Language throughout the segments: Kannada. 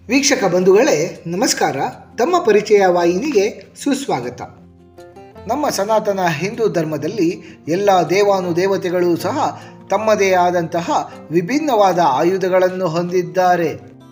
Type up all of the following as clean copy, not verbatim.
ವೀಕ್ಷಕ ಬಂಧುಗಳೇ ನಮಸ್ಕಾರ. ತಮ್ಮ ಪರಿಚಯ ವಾಹಿನಿಗೆ ಸುಸ್ವಾಗತ. ನಮ್ಮ ಸನಾತನ ಹಿಂದೂ ಧರ್ಮದಲ್ಲಿ ಎಲ್ಲ ದೇವಾನುದೇವತೆಗಳು ಸಹ ತಮ್ಮದೇ ಆದಂತಹ ವಿಭಿನ್ನವಾದ ಆಯುಧಗಳನ್ನು ಹೊಂದಿದ್ದಾರೆ.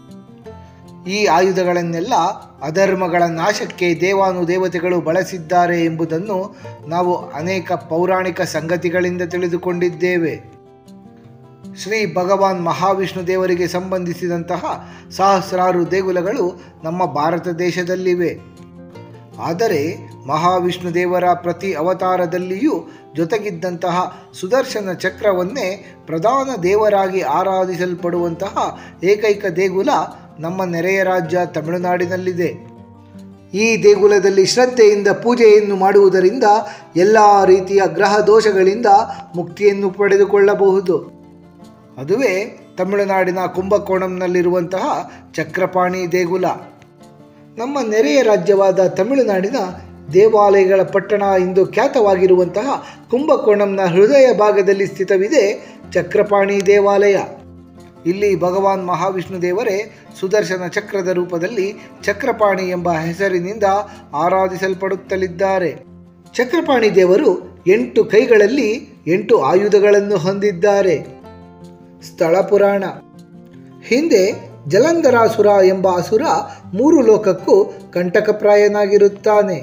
ಈ ಆಯುಧಗಳನ್ನೆಲ್ಲ ಅಧರ್ಮಗಳ ನಾಶಕ್ಕೆ ದೇವಾನುದೇವತೆಗಳು ಬಳಸಿದ್ದಾರೆ ಎಂಬುದನ್ನು ನಾವು ಅನೇಕ ಪೌರಾಣಿಕ ಸಂಗತಿಗಳಿಂದ ತಿಳಿದುಕೊಂಡಿದ್ದೇವೆ. ಶ್ರೀ ಭಗವಾನ್ ಮಹಾವಿಷ್ಣು ದೇವರಿಗೆ ಸಂಬಂಧಿಸಿದಂತಹ ಸಹಸ್ರಾರು ದೇಗುಲಗಳು ನಮ್ಮ ಭಾರತ ದೇಶದಲ್ಲಿವೆ. ಆದರೆ ಮಹಾವಿಷ್ಣು ದೇವರ ಪ್ರತಿ ಅವತಾರದಲ್ಲಿಯೂ ಜೊತೆಗಿದ್ದಂತಹ ಸುದರ್ಶನ ಚಕ್ರವನ್ನೇ ಪ್ರಧಾನ ದೇವರಾಗಿ ಆರಾಧಿಸಲ್ಪಡುವಂತಹ ಏಕೈಕ ದೇಗುಲ ನಮ್ಮ ನೆರೆಯ ರಾಜ್ಯ ತಮಿಳುನಾಡಿನಲ್ಲಿದೆ. ಈ ದೇಗುಲದಲ್ಲಿ ಶ್ರದ್ಧೆಯಿಂದ ಪೂಜೆಯನ್ನು ಮಾಡುವುದರಿಂದ ಎಲ್ಲ ರೀತಿಯ ಗ್ರಹ ದೋಷಗಳಿಂದ ಮುಕ್ತಿಯನ್ನು ಪಡೆದುಕೊಳ್ಳಬಹುದು. ಅದುವೇ ತಮಿಳುನಾಡಿನ ಕುಂಭಕೋಣಂನಲ್ಲಿರುವಂತಹ ಚಕ್ರಪಾಣಿ ದೇಗುಲ. ನಮ್ಮ ನೆರೆಯ ರಾಜ್ಯವಾದ ತಮಿಳುನಾಡಿನ ದೇವಾಲಯಗಳ ಪಟ್ಟಣ ಎಂದು ಖ್ಯಾತವಾಗಿರುವಂತಹ ಕುಂಭಕೋಣಂನ ಹೃದಯ ಭಾಗದಲ್ಲಿ ಸ್ಥಿತವಿದೆ ಚಕ್ರಪಾಣಿ ದೇವಾಲಯ. ಇಲ್ಲಿ ಭಗವಾನ್ ಮಹಾವಿಷ್ಣು ದೇವರೇ ಸುದರ್ಶನ ಚಕ್ರದ ರೂಪದಲ್ಲಿ ಚಕ್ರಪಾಣಿ ಎಂಬ ಹೆಸರಿನಿಂದ ಆರಾಧಿಸಲ್ಪಡುತ್ತಲಿದ್ದಾರೆ. ಚಕ್ರಪಾಣಿ ದೇವರು 8 ಕೈಗಳಲ್ಲಿ 8 ಆಯುಧಗಳನ್ನು ಹೊಂದಿದ್ದಾರೆ. ಸ್ಥಳ ಪುರಾಣ. ಹಿಂದೆ ಜಲಂಧರಾಸುರ ಎಂಬ ಅಸುರ 3 ಲೋಕಕ್ಕೂ ಕಂಟಕಪ್ರಾಯನಾಗಿರುತ್ತಾನೆ.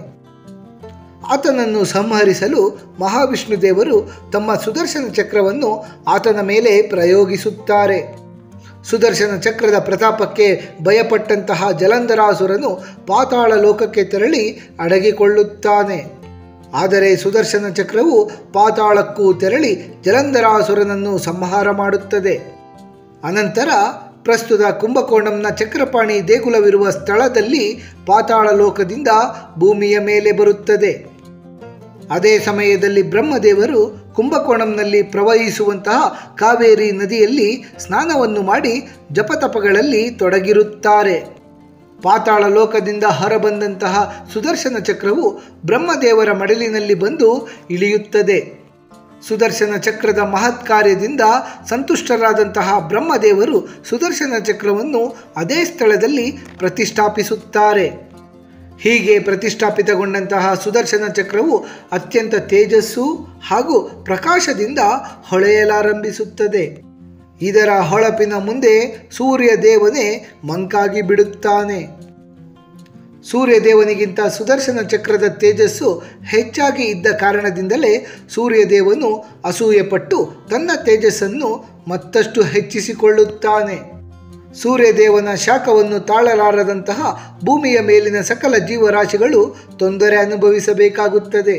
ಆತನನ್ನು ಸಂಹರಿಸಲು ಮಹಾವಿಷ್ಣು ದೇವರು ತಮ್ಮ ಸುದರ್ಶನ ಚಕ್ರವನ್ನು ಆತನ ಮೇಲೆ ಪ್ರಯೋಗಿಸುತ್ತಾರೆ. ಸುದರ್ಶನ ಚಕ್ರದ ಪ್ರತಾಪಕ್ಕೆ ಭಯಪಟ್ಟಂತಹ ಜಲಂಧರಾಸುರನು ಪಾತಾಳ ಲೋಕಕ್ಕೆ ತೆರಳಿ ಅಡಗಿಕೊಳ್ಳುತ್ತಾನೆ. ಆದರೆ ಸುದರ್ಶನ ಚಕ್ರವು ಪಾತಾಳಕ್ಕೂ ತೆರಳಿ ಜಲಂಧರಾಸುರನನ್ನು ಸಂಹಾರ ಮಾಡುತ್ತದೆ. ಅನಂತರ ಪ್ರಸ್ತುತ ಕುಂಭಕೋಣಂನ ಚಕ್ರಪಾಣಿ ದೇಗುಲವಿರುವ ಸ್ಥಳದಲ್ಲಿ ಪಾತಾಳ ಲೋಕದಿಂದ ಭೂಮಿಯ ಮೇಲೆ ಬರುತ್ತದೆ. ಅದೇ ಸಮಯದಲ್ಲಿ ಬ್ರಹ್ಮದೇವರು ಕುಂಭಕೋಣಂನಲ್ಲಿ ಪ್ರವಹಿಸುವಂತಹ ಕಾವೇರಿ ನದಿಯಲ್ಲಿ ಸ್ನಾನವನ್ನು ಮಾಡಿ ಜಪತಪಗಳಲ್ಲಿ ತೊಡಗಿರುತ್ತಾರೆ. ಪಾತಾಳ ಲೋಕದಿಂದ ಹೊರಬಂದಂತಹ ಸುದರ್ಶನ ಚಕ್ರವು ಬ್ರಹ್ಮದೇವರ ಮಡಲಿನಲ್ಲಿ ಬಂದು ಇಳಿಯುತ್ತದೆ. ಸುದರ್ಶನ ಚಕ್ರದ ಮಹತ್ ಕಾರ್ಯದಿಂದ ಸಂತುಷ್ಟರಾದಂತಹ ಬ್ರಹ್ಮದೇವರು ಸುದರ್ಶನ ಚಕ್ರವನ್ನು ಅದೇ ಸ್ಥಳದಲ್ಲಿ ಪ್ರತಿಷ್ಠಾಪಿಸುತ್ತಾರೆ. ಹೀಗೆ ಪ್ರತಿಷ್ಠಾಪಿತಗೊಂಡಂತಹ ಸುದರ್ಶನ ಚಕ್ರವು ಅತ್ಯಂತ ತೇಜಸ್ಸು ಹಾಗೂ ಪ್ರಕಾಶದಿಂದ ಹೊಳೆಯಲಾರಂಭಿಸುತ್ತದೆ. ಇದರ ಹೊಳಪಿನ ಮುಂದೆ ಸೂರ್ಯ ದೇವನೇ ಮಂಕಾಗಿ ಬಿಡುತ್ತಾನೆ. ಸೂರ್ಯದೇವನಿಗಿಂತ ಸುದರ್ಶನ ಚಕ್ರದ ತೇಜಸ್ಸು ಹೆಚ್ಚಾಗಿ ಇದ್ದ ಕಾರಣದಿಂದಲೇ ಸೂರ್ಯದೇವನು ಅಸೂಯೆಪಟ್ಟು ತನ್ನ ತೇಜಸ್ಸನ್ನು ಮತ್ತಷ್ಟು ಹೆಚ್ಚಿಸಿಕೊಳ್ಳುತ್ತಾನೆ. ಸೂರ್ಯದೇವನ ಶಾಖವನ್ನು ತಾಳಲಾರದಂತಹ ಭೂಮಿಯ ಮೇಲಿನ ಸಕಲ ಜೀವರಾಶಿಗಳು ತೊಂದರೆ ಅನುಭವಿಸಬೇಕಾಗುತ್ತದೆ.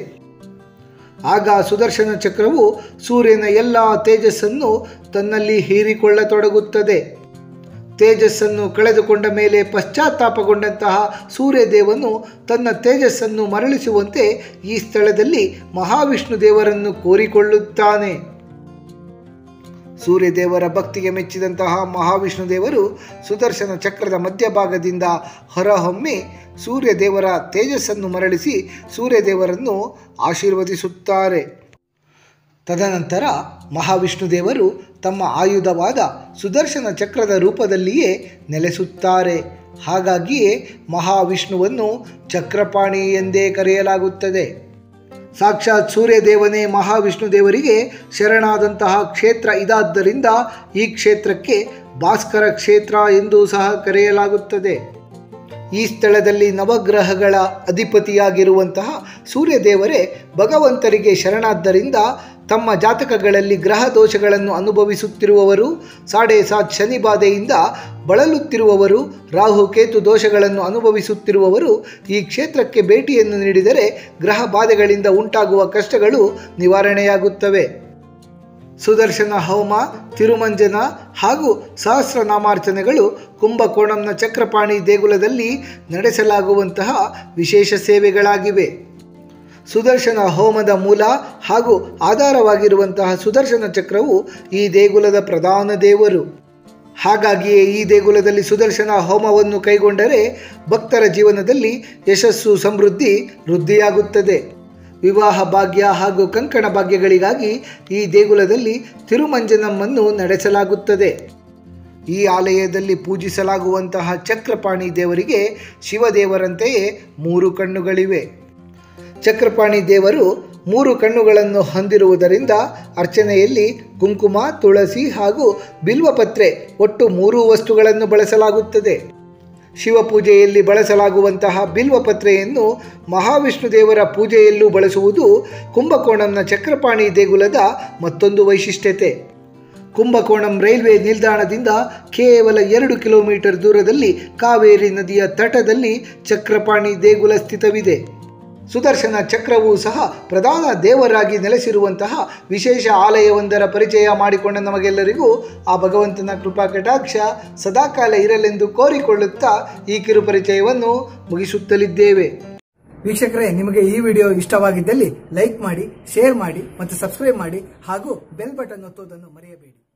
ಆಗ ಸುದರ್ಶನ ಚಕ್ರವು ಸೂರ್ಯನ ಎಲ್ಲ ತೇಜಸ್ಸನ್ನು ತನ್ನಲ್ಲಿ ಹೀರಿಕೊಳ್ಳತೊಡಗುತ್ತದೆ. ತೇಜಸ್ಸನ್ನು ಕಳೆದುಕೊಂಡ ಮೇಲೆ ಪಶ್ಚಾತ್ತಾಪಗೊಂಡಂತಹ ಸೂರ್ಯದೇವನು ತನ್ನ ತೇಜಸ್ಸನ್ನು ಮರಳಿಸುವಂತೆ ಈ ಸ್ಥಳದಲ್ಲಿ ಮಹಾವಿಷ್ಣು ದೇವರನ್ನು ಕೋರಿಕೊಳ್ಳುತ್ತಾನೆ. ಸೂರ್ಯದೇವರ ಭಕ್ತಿಗೆ ಮೆಚ್ಚಿದಂತಹ ಮಹಾವಿಷ್ಣು ದೇವರು ಸುದರ್ಶನ ಚಕ್ರದ ಮಧ್ಯಭಾಗದಿಂದ ಹೊರಹೊಮ್ಮಿ ಸೂರ್ಯದೇವರ ತೇಜಸ್ಸನ್ನು ಮರಳಿಸಿ ಸೂರ್ಯದೇವರನ್ನು ಆಶೀರ್ವದಿಸುತ್ತಾರೆ. ತದನಂತರ ಮಹಾವಿಷ್ಣು ದೇವರು ತಮ್ಮ ಆಯುಧವಾದ ಸುದರ್ಶನ ಚಕ್ರದ ರೂಪದಲ್ಲಿಯೇ ನೆಲೆಸುತ್ತಾರೆ. ಹಾಗಾಗಿಯೇ ಮಹಾವಿಷ್ಣುವನ್ನು ಚಕ್ರಪಾಣಿ ಎಂದೇ ಕರೆಯಲಾಗುತ್ತದೆ. ಸಾಕ್ಷಾತ್ ಸೂರ್ಯದೇವನೇ ಮಹಾವಿಷ್ಣು ದೇವರಿಗೆ ಶರಣಾದಂತಹ ಕ್ಷೇತ್ರ ಇದಾದ್ದರಿಂದ ಈ ಕ್ಷೇತ್ರಕ್ಕೆ ಭಾಸ್ಕರ ಕ್ಷೇತ್ರ ಎಂದು ಸಹ ಕರೆಯಲಾಗುತ್ತದೆ. ಈ ಸ್ಥಳದಲ್ಲಿ ನವಗ್ರಹಗಳ ಅಧಿಪತಿಯಾಗಿರುವಂತಹ ಸೂರ್ಯದೇವರೇ ಭಗವಂತರಿಗೆ ಶರಣಾದ್ದರಿಂದ ತಮ್ಮ ಜಾತಕಗಳಲ್ಲಿ ಗ್ರಹ ದೋಷಗಳನ್ನು ಅನುಭವಿಸುತ್ತಿರುವವರು, 7.5 ಶನಿ ಬಾಧೆಯಿಂದ ಬಳಲುತ್ತಿರುವವರು, ರಾಹು ಕೇತು ದೋಷಗಳನ್ನು ಅನುಭವಿಸುತ್ತಿರುವವರು ಈ ಕ್ಷೇತ್ರಕ್ಕೆ ಭೇಟಿಯನ್ನು ನೀಡಿದರೆ ಗ್ರಹ ಬಾಧೆಗಳಿಂದ ಉಂಟಾಗುವ ಕಷ್ಟಗಳು ನಿವಾರಣೆಯಾಗುತ್ತವೆ. ಸುದರ್ಶನ ಹೋಮ, ತಿರುಮಂಜನ ಹಾಗೂ ಸಹಸ್ರನಾಮಾರ್ಚನೆಗಳು ಕುಂಭಕೋಣಂನ ಚಕ್ರಪಾಣಿ ದೇಗುಲದಲ್ಲಿ ನಡೆಸಲಾಗುವಂತಹ ವಿಶೇಷ ಸೇವೆಗಳಾಗಿವೆ. ಸುದರ್ಶನ ಹೋಮದ ಮೂಲ ಹಾಗೂ ಆಧಾರವಾಗಿರುವಂತಹ ಸುದರ್ಶನ ಚಕ್ರವು ಈ ದೇಗುಲದ ಪ್ರಧಾನ ದೇವರು. ಹಾಗಾಗಿಯೇ ಈ ದೇಗುಲದಲ್ಲಿ ಸುದರ್ಶನ ಹೋಮವನ್ನು ಕೈಗೊಂಡರೆ ಭಕ್ತರ ಜೀವನದಲ್ಲಿ ಯಶಸ್ಸು ಸಮೃದ್ಧಿ ವೃದ್ಧಿಯಾಗುತ್ತದೆ. ವಿವಾಹ ಭಾಗ್ಯ ಹಾಗೂ ಕಂಕಣ ಭಾಗ್ಯಗಳಿಗಾಗಿ ಈ ದೇಗುಲದಲ್ಲಿ ತಿರುಮಂಜನಮ್ಮನ್ನು ನಡೆಸಲಾಗುತ್ತದೆ. ಈ ಆಲಯದಲ್ಲಿ ಪೂಜಿಸಲಾಗುವಂತಹ ಚಕ್ರಪಾಣಿ ದೇವರಿಗೆ ಶಿವದೇವರಂತೆಯೇ 3 ಕಣ್ಣುಗಳಿವೆ. ಚಕ್ರಪಾಣಿ ದೇವರು 3 ಕಣ್ಣುಗಳನ್ನು ಹೊಂದಿರುವುದರಿಂದ ಅರ್ಚನೆಯಲ್ಲಿ ಕುಂಕುಮ, ತುಳಸಿ ಹಾಗೂ ಬಿಲ್ವಪತ್ರೆ ಒಟ್ಟು 3 ವಸ್ತುಗಳನ್ನು ಬಳಸಲಾಗುತ್ತದೆ. ಶಿವಪೂಜೆಯಲ್ಲಿ ಬಳಸಲಾಗುವಂತಹ ಬಿಲ್ವಪತ್ರೆಯನ್ನು ಮಹಾವಿಷ್ಣು ದೇವರ ಪೂಜೆಯಲ್ಲೂ ಬಳಸುವುದು ಕುಂಬಕೋಣಂನ ಚಕ್ರಪಾಣಿ ದೇಗುಲದ ಮತ್ತೊಂದು ವೈಶಿಷ್ಟ್ಯತೆ. ಕುಂಬಕೋಣಂ ರೈಲ್ವೆ ನಿಲ್ದಾಣದಿಂದ ಕೇವಲ 2 ಕಿಲೋಮೀಟರ್ ದೂರದಲ್ಲಿ ಕಾವೇರಿ ನದಿಯ ತಟದಲ್ಲಿ ಚಕ್ರಪಾಣಿ ದೇಗುಲ ಸ್ಥಿತವಿದೆ. ಸುದರ್ಶನ ಚಕ್ರವೂ ಸಹ ಪ್ರಧಾನ ದೇವರಾಗಿ ನೆಲೆಸಿರುವಂತಹ ವಿಶೇಷ ಆಲಯವೊಂದರ ಪರಿಚಯ ಮಾಡಿಕೊಂಡ ನಮಗೆಲ್ಲರಿಗೂ ಆ ಭಗವಂತನ ಕೃಪಾ ಕಟಾಕ್ಷ ಸದಾಕಾಲ ಇರಲೆಂದು ಕೋರಿಕೊಳ್ಳುತ್ತಾ ಈ ಕಿರು ಪರಿಚಯವನ್ನು ಮುಗಿಸುತ್ತಲಿದ್ದೇವೆ. ವೀಕ್ಷಕರೇ, ನಿಮಗೆ ಈ ವಿಡಿಯೋ ಇಷ್ಟವಾಗಿದ್ದಲ್ಲಿ ಲೈಕ್ ಮಾಡಿ, ಶೇರ್ ಮಾಡಿ ಮತ್ತು ಸಬ್ಸ್ಕ್ರೈಬ್ ಮಾಡಿ ಹಾಗೂ ಬೆಲ್ ಬಟನ್ ಒತ್ತುವುದನ್ನು ಮರೆಯಬೇಡಿ.